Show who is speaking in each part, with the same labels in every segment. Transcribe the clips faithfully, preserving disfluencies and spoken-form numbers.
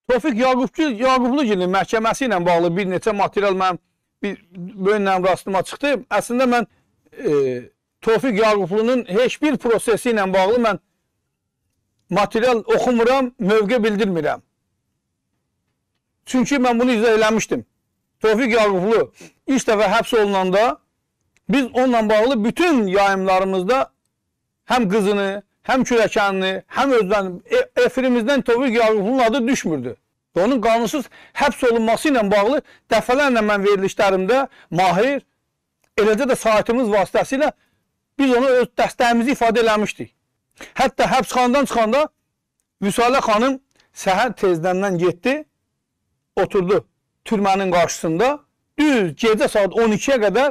Speaker 1: Tofiq Yaqublu məhkəməsi ilə bağlı bir neçə material mənim bir bölümdən rastıma çıxdı. Əslində mən e, Tofiq Yaqublunun heç bir prosesi ilə bağlı mən material oxumuram, mövqe bildirmirəm. Çünki mən bunu izah eləmişdim. Tofiq Yaqublu ilk dəfə həbs olunanda biz onunla bağlı bütün yayımlarımızda həm qızını, həm kürəkənini, həm özlərini, efirimizdən Tofiq Yaqublunun adı düşmürdü. Onun qanunsuz həbs olunması ilə bağlı dəfələrlə mən verilişlərimdə Mahir, eləcə də saytımız vasitəsilə biz ona öz dəstəyimizi ifadə eləmişdik. Hətta həbsxanadan çıxanda Vüsalə xanım səhər tezdəndən getdi, oturdu türmənin qarşısında. Düz gecə saat on ikiyə qədər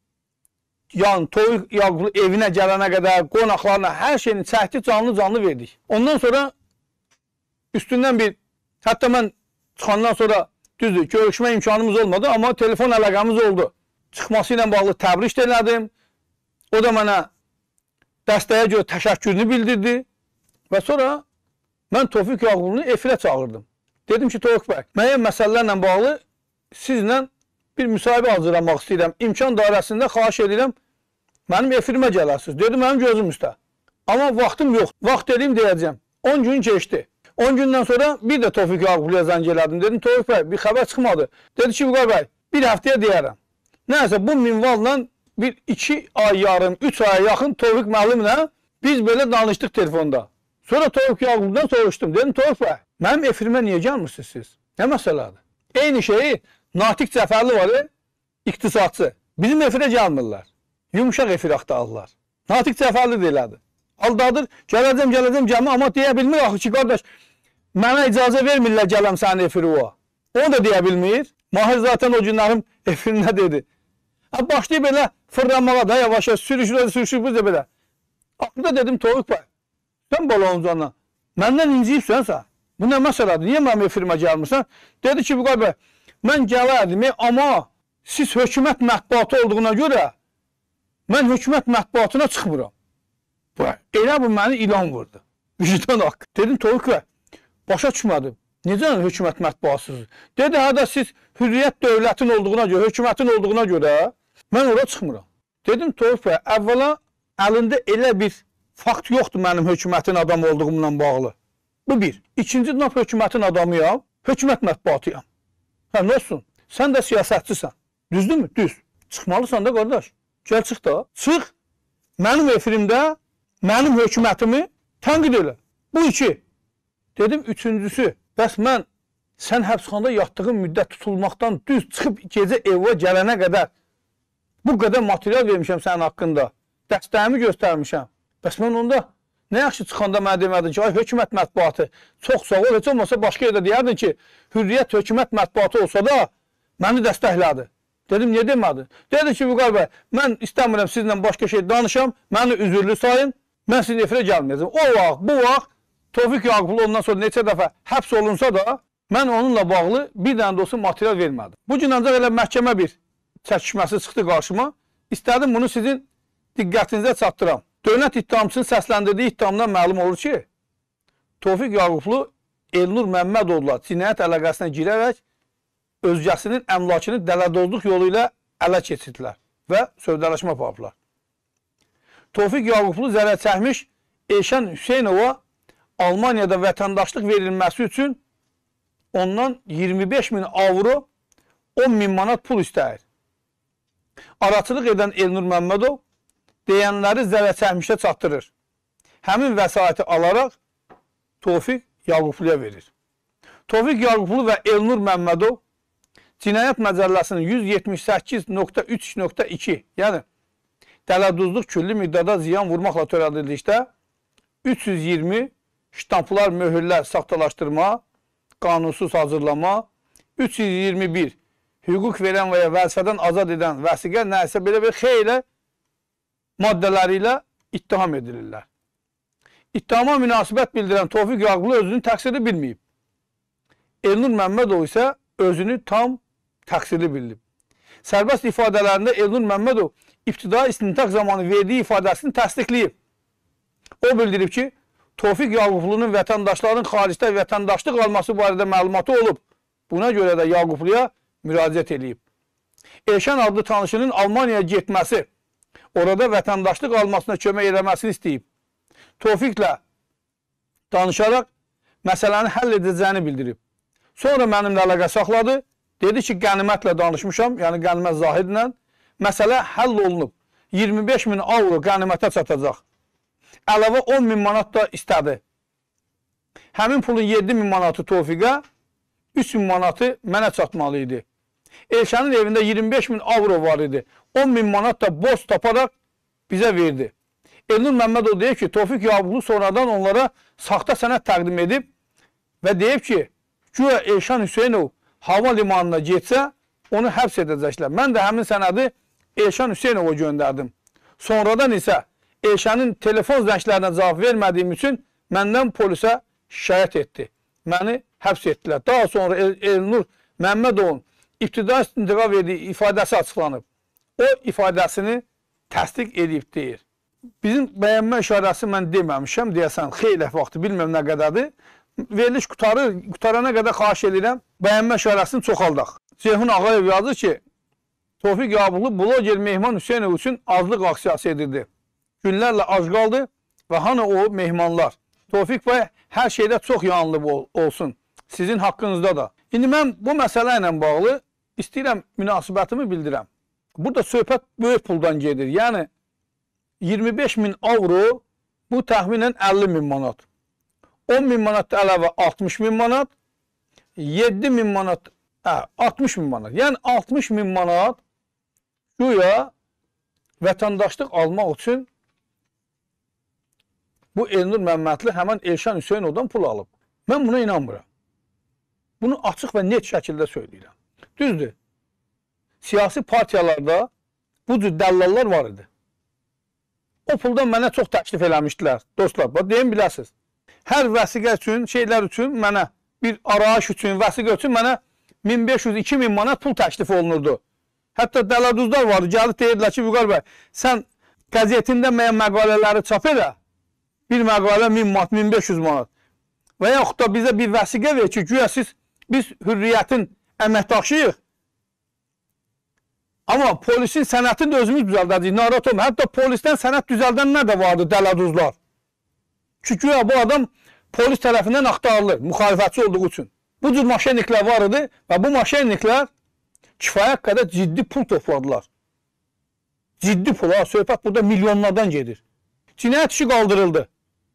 Speaker 1: yəni Tofiq Yaqublu evinə gələnə qədər, qonaqlarına hər şeyini çəkdi, canlı-canlı verdik. Ondan sonra üstündən bir, hətta mən çıxandan sonra düzdür, görüşmə imkanımız olmadı, amma telefon əlaqəmiz oldu. Çıxması ilə bağlı təbrik elədim. O da mənə dəstəyə görə təşəkkürünü bildirdi. Və sonra mən Tofiq Yaqublunu efirə çağırdım. Dedim ki, Tofiq bəy, müəyyən məsələlərlə bağlı sizlə bir müsahibə hazırlamaq istəyirəm. İmkan dairəsində xahiş edirəm, mənim efirimə gələrsiniz. Dedim, mənim gözüm üstə. Amma vaxtım yox. Vaxt edeyim deyəcəm. on gün keçdi. on gündən sonra bir də Tofiq Yaqubluya zəng elədim. Dedim, Tofiq bəy, bir xəbər çıxmadı. Dedi ki, Vüqar bəy, bir həftəyə deyərəm. Nəyəsə, bu minvalla bir iki ay yarım, üç aya yaxın Tofiq müəllimlə biz belə danışdıq telefonda. Sonra Tofiq Yaqubludan soruşdum. Dedim, Tofiq bəy, mənim efirimə niyə gəlmirsiniz siz? Nə məsələdir? Eyni şeyi Natiq Cəfərli var, iqtisadçı. Bizim efirə gəlmirlər. Yumuşaq efir axtarırlar. Natiq Cəfərli deyilədi. Aldadır, gələcəm, gələcəm, gəlmə, amma deyə bilmir axı ki, qardaş, mənə icazə vermirlər gələm sənin efiri o. Onu da deyə bilmir. Mahir zaten o günlərim efirində dedi. Başlayıb belə fırlanmağa da yavaşa, sürüşürə, sürüşür, biz də belə. Axırda dedim, Tofiq bəy, sən baloncanla, məndən inciyibsən sən. Bu nə məsələdir? Niyə mənim efirimə gəlmirsən? Dedi ki, Vüqar bəy, mən gələrdim, amma siz hökumət mətbuatı olduğuna görə mən hökumət mətbuatına çıxmıram. Elə bu məni ilan vurdu. Vicdan haqqı. Dedim, Tofiq bəy, başa düşmədim. Necə hökumət mətbuatsızdır? Dedi, hədə siz hürriyyət dövlətin olduğuna görə, hökumətin olduğuna görə mən ora çıxmıram. Dedim, Tofiq bəy, əvvəla əlində elə bir fakt yoxdur mənim hökumətin adam olduğumla bağlı. Bu bir. İkinci, naf hökumətin adamıyam, hökumət mətbuatıyam. Hə, nə olsun? Sən də siyasətçisən. Düzdür mü? Düz. Çıxmalısan da, qardaş. Gəl, çıx da. Çıx. Mənim efirimdə mənim hökumətimi tənqid elə. Bu iki. Dedim, üçüncüsü. Bəs mən sən həbsxanada yatdığın müddət tutulmaqdan düz çıxıb gecə evə gələnə qədər bu qədər material vermişəm sənin haqqında. Dəstəyimi göstərmişəm. Bəs mən onda nə yaxşı çıxanda mənə demədin ki, ay hökumət mətbuatı çox sağ ol, heç olmasa başqa yerdə deyərdin ki, hürriyyət hökumət mətbuatı olsa da məni dəstəklədi. Dedim, niyə demədin? Dedi ki, Vüqar bəy, mən istəmirəm sizlə başqa şey danışam, məni üzürlü sayın, mən sizin efirə gəlməyəcəm. O vaxt, bu vaxt Tofiq Yaqublu ondan sonra neçə dəfə həbs olunsa da mən onunla bağlı bir dənə də olsa material vermədim. Bu gün ancaq elə məhkəmə bir çəkişməsi çıxdı qarşıma. İstədim bunu sizin diqqətinizə çatdıram. Dövlət ittihamçısının səsləndirdiyi ittihamdan məlum olur ki, Tofiq Yaqublu Elnur Məmmədovla cinayət əlaqəsinə girərək özgəsinin əmlakını dələdozluq yolu ilə ələ keçirdilər və sövdələşmə aparıblar. Tofiq Yaqublu zərər çəkmiş Elşən Hüseynova Almaniyada vətəndaşlıq verilməsi üçün ondan iyirmi beş min avro, on min manat pul istəyir. Araçılıq edən Elnur Məmmədov deyənləri zərər çəkmişə çatdırır. Həmin vəsaiti alaraq Tofiq Yaqubluya verir. Tofiq Yaqublu və Elnur Məmmədov Cinayət Məcəlləsinin yüz yetmiş səkkiz nöqtə üç nöqtə iki, yəni dələduzluq külli miqdarda ziyan vurmaqla törədildikdə üç yüz iyirmi ştamplar, möhürlər, saxtalaşdırma, qanunsuz hazırlama, üç yüz iyirmi bir hüquq verən və ya vəzifədən azad edən vəsiqə nəsə belə bir xeylə maddələri ilə ittiham edilirlər. İttihama münasibət bildirən Tofiq Yaqublu özünün təqsiri bilməyib. Elnur Məmmədov isə özünü tam təqsirli bilib. Sərbəst ifadələrində Elnur Məmmədov ibtidai istintaq zamanı verdiyi ifadəsini təsdiqləyib. O bildirib ki, Tofiq Yaqublu'nun vətəndaşların xaricdə vətəndaşlıq alması barədə məlumatı olub. Buna görə də Yaqubluya müraciət edib. Elşən adlı tanışının Almaniyaya getməsi, orada vətəndaşlıq almasına kömək edəməsini istəyib. Tofiqlə danışaraq məsələni həll edəcəyini bildirib. Sonra mənimlə əlaqə saxladı. Dedi ki, qənimətlə danışmışam, yəni qənimət Zahidlə. Məsələ həll olunub. iyirmi beş min avro qənimətə çatacaq. Əlavə on min manat da istədi. Həmin pulun yeddi min manatı Tofiqə, üç min manatı mənə çatmalı idi. Elşənin evində iyirmi beş min avro var idi. on min manat da borc taparaq bizə verdi. Elnur Məmmədov deyib ki, Tofiq Yaqublu sonradan onlara saxta sənəd təqdim edib və deyib ki, güya Elşən Hüseynov hava limanına getsə, onu həbs edəcəklər. Mən də həmin sənədi Elşən Hüseynova göndərdim. Sonradan isə Elşənin telefon zənglərinə cavab vermədiyim üçün məndən polisə şikayət etdi. Məni həbs etdilər. Daha sonra El Elnur Məmmədovun ibtidai istintaqa verdiyi ifadəsi açıqlanıb. O ifadəsini təsdiq edib deyir. Bizim bəyənmə işarəsi mən deməmişəm, deyəsən xeyli vaxtı, bilməm nə qədərdir. Veriliş qutarır, qutarana qədər xahiş edirəm, bəyənmə işarəsini çoxaldaq. Ceyhun Ağayev yazır ki, Tofiq Yaqublu bloger Mehman Hüseynov üçün azlıq aksiyası edirdi. Günlərlə ac qaldı və hanı o mehmanlar? Tofiq bəy hər şeydə çox yanılıb ol, olsun. Sizin haqqınızda da. İndi mən bu məsələ ilə bağlı istəyirəm münasibətimi bildirəm. Burada söhbət böyük puldan gedir. Yəni iyirmi beş min avro bu təxminən əlli min manat. on min manat əlavə altmış min manat. yeddi min manat, hə, altmış min manat. Yəni altmış min manat güya vətəndaşlıq almaq üçün bu Elnur Məmmədli həmən Elşən Hüseynovdan pul alıb. Mən buna inanmıram. Bunu açıq və net şəkildə söyləyirəm. Düzdür. Siyasi partiyalarda bu cür dəllallar var idi. O puldan mənə çox təklif eləmişdilər. Dostlar, bax, deyim biləsiniz. Hər vəsiqə üçün, şeylər üçün mənə, bir arayış üçün, vəsiqə üçün mənə min beş yüz iki min manat pul təklif olunurdu. Hətta dələduzlar vardı. Gəlib deyirdilər ki, Vüqar bəy, sən qəzetində müəyyən məqalələri çap edə, bir məqalə min manat, min beş yüz manat. Və yaxud da bizə bir vəsiqə ver ki, güya siz, biz hürriyyətin əməkdaşıyıq. Amma polisin sənətini də özümüz düzəldəcəyik, narahat olma. Hətta polisdən sənət düzəldənlər də vardı, dələduzlar. Ki, güya bu adam polis tərəfindən axtarılır, müxalifətçi olduğu üçün. Bu cür maşenliklər var idi və bu maşenliklər kifayət qədər ciddi pul topladılar. Ciddi pul, ha, söhbət burada milyonlardan gedir. Cinayət işi qaldırıldı.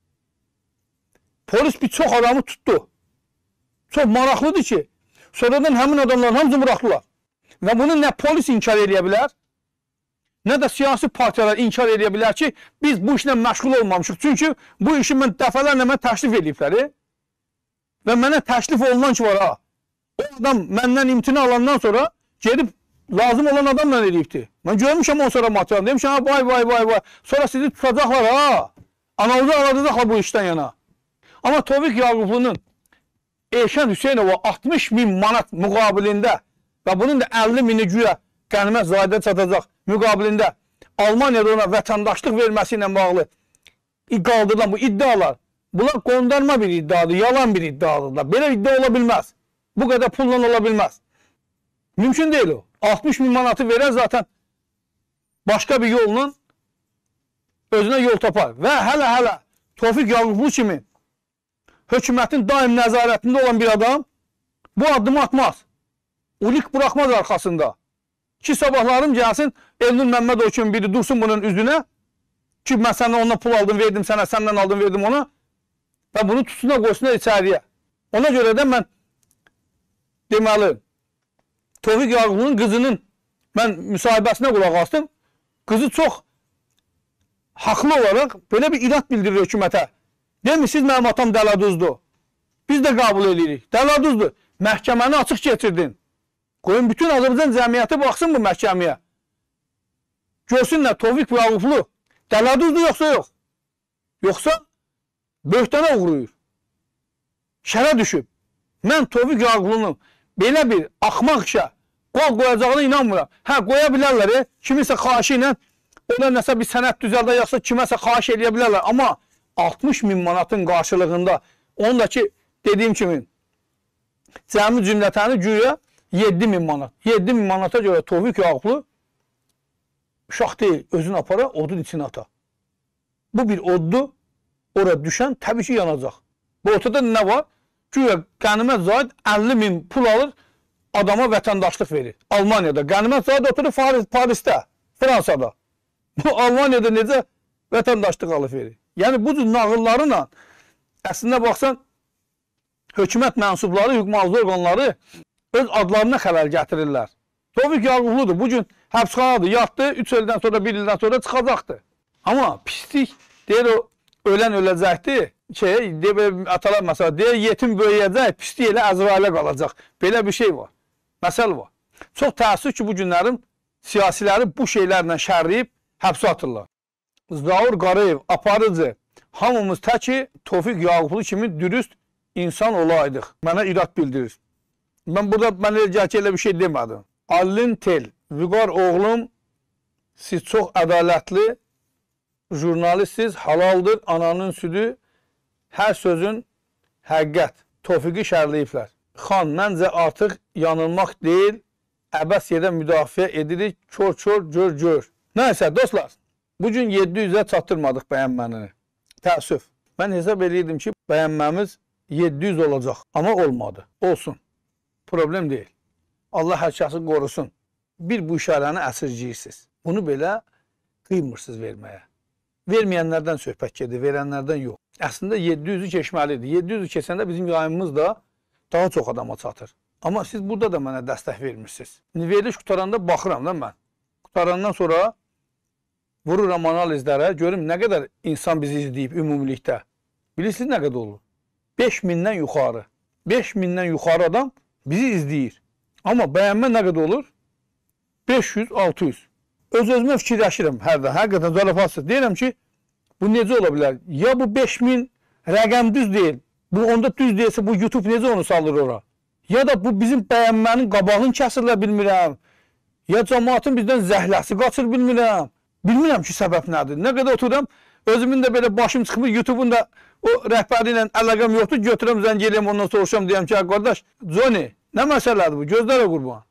Speaker 1: Polis bir çox adamı tutdu. Çox maraqlıdır ki, sonradan həmin adamların hamısı buraxdılar. Və bunu nə polis inkar edə bilər, nə də siyasi partiyalar inkar edə bilər ki, biz bu işlə məşğul olmamışıq. Çünki bu işi mən dəfələrlə mən təklif ediblər. Və mənə təklif olunan ki var, ha. O adam məndən imtina alandan sonra gedib lazım olan adamla edibdir. Mən görmüşəm on sonra material. Demişəm, ha, vay, vay, vay, vay. Sonra sizi tutacaqlar, ha. Analizi aradacaqlar bu işdən yana. Amma Tofiq Yaqublu'nun Elşən Hüseynova altmış min manat müqabilində və bunun da əlli mini güya qənimət Zahidə çatacaq müqabilində Almaniyada ona vətəndaşlıq verməsi ilə bağlı qaldırılan bu iddialar, bunlar qondarma bir iddiadır, yalan bir iddiadır. Belə iddia ola bilməz. Bu qədər pulla ola bilməz. Mümkün deyil o. altmış min manatı verər zaten başqa bir yolla özünə yol tapar. Və hələ-hələ Tofiq Yaqublu kimi hökumətin daim nəzarətində olan bir adam bu addımı atmaz. Ulik buraxmaz arxasında. Ki sabahlarım gəlsin, Elnur Məmmədov kimi biri dursun bunun üzünə. Ki mən səndən ondan pul aldım, verdim sənə, səndən aldım, verdim ona. Və bunu tutsuna qoysunlar içəriyə. Ona görə də mən deməli, Tofiq Yaqublu'nun qızının mən müsahibəsinə qulaq astım. Qızı çox haqlı olaraq belə bir irad bildirir hökumətə. Demir, siz mənim atam dələduzdur. Biz də qəbul edirik. Dələduzdur. Məhkəməni açıq getirdin. Qoyun bütün Azərbaycan cəmiyyəti baxsın bu məhkəməyə. Görsünlər Tofiq Yaqublu dələduzdur yoxsa yox. Yoxsa böhtana uğruyur. Şərə düşüb. Mən Tofiq Yaqublu'nun belə bir axmaq işə qol qoyacağına inanmıram. Hə, qoya bilərlər, e? Kimisə xahişi ilə ona nəsə bir sənət düzəldə, yaxsa kiməsə xahiş edə bilərlər. Amma altmış min manatın qarşılığında, onu da ki dediyim kimi, cəmi cümlətəni güya yeddi min manat. yeddi min manata görə Tofiq Yaqublu uşaq deyil, özünü apara, odun içine ata. Bu bir oddu, oraya düşən təbii ki yanacaq. Bu ortada nə var? Güya qənimət Zahid əlli min pul alır, adama vətəndaşlıq verir. Almaniyada. Qənimət Zahid oturur Parisdə, Fransada. Bu Almaniyada necə vətəndaşlıq alıb verir? Yəni bu cür nağıllarla əslində baxsan, hökumət mənsubları, hüquq-mühafizə orqanları öz adlarına xələl gətirirlər. Tofiq Yaqubludur. Bugün həbsxanadır, yatdı, üç ildən sonra, bir ildən sonra çıxacaqdır. Amma pislik, deyir o, ölən öləcəkdir. Şey, deyir, atalar məsələ, deyir, yetim böyüyəcək, pislik elə Əzrailə qalacaq. Belə bir şey var. Məsəl var. Çox təəssüf ki, bu günlərin siyasiləri bu şeylərlə şərləyib həbsə atırlar. Zaur Qarayev, aparıcı, hamımız təki Tofiq Yaqublu kimi dürüst insan olaydıq. Mənə irad bildirir. Mən burada, mən elə bir şey demədim. Allin Tel, Vüqar oğlum, siz çox ədalətli, jurnalistsiz, halaldır, ananın südü, hər sözün həqiqət, Tofiqi şərləyiblər. Xan, məncə artıq yanılmaq deyil, əbəs yerə müdafiə edirik, kör-kör, gör-gör. Nəysə, dostlar, bugün yeddi yüzə çatdırmadıq bəyənməni. Təəssüf. Mən hesab edirdim ki, bəyənməmiz yeddi yüz olacaq, amma olmadı. Olsun. Problem deyil. Allah hər şəxsi qorusun. Bir bu işarəni əsirciyirsiniz. Bunu belə qıymırsınız verməyə. Verməyənlərdən söhbət gedir, verənlərdən yox. Əslində yeddi yüzü keçməlidir. yeddi yüzü keçəndə bizim yayımımız da daha çox adama çatır. Amma siz burada da mənə dəstək vermirsiniz. Veriliş qutaranda baxıram da mən. Qutarandan sonra vururam analizlərə, görüm nə qədər insan bizi izləyib ümumilikdə. Bilirsiniz nə qədər olur? beş mindən yuxarı. beş mindən yuxarı adam bizi izləyir. Amma bəyənmə nə qədər olur? beş yüz altı yüz. Öz-özümə fikirləşirəm hərdən, həqiqətən zarafatsız. Deyirəm ki, bu necə ola bilər? Ya bu beş min rəqəm düz deyil, bu onda düz deyilsə bu YouTube necə onu salır ora? Ya da bu bizim bəyənmənin qabağını kəsirlə bilmirəm. Ya cəmaatın bizdən zəhləsi qaçır bilmirəm. Bilmirəm ki, səbəb nədir? Nə qədər oturam, özümün də belə başım çıxmır, YouTube'un da o rəhbəri ilə əlaqəm yoxdur, götürəm, zəng eləyəm, ondan soruşam, deyəm ki, qardaş, Johnny, nə məsələdir bu? Gözlərə qurban.